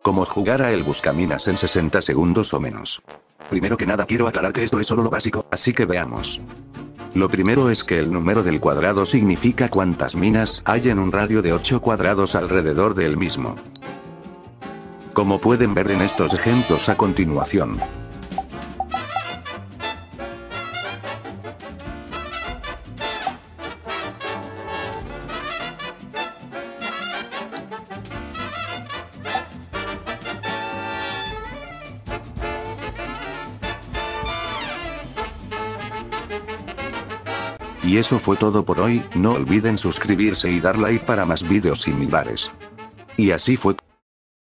Como jugar a el buscaminas en 60 segundos o menos. Primero que nada quiero aclarar que esto es solo lo básico, así que veamos. Lo primero es que el número del cuadrado significa cuántas minas hay en un radio de 8 cuadrados alrededor del mismo. Como pueden ver en estos ejemplos a continuación. Y eso fue todo por hoy, no olviden suscribirse y dar like para más vídeos similares. Y así fue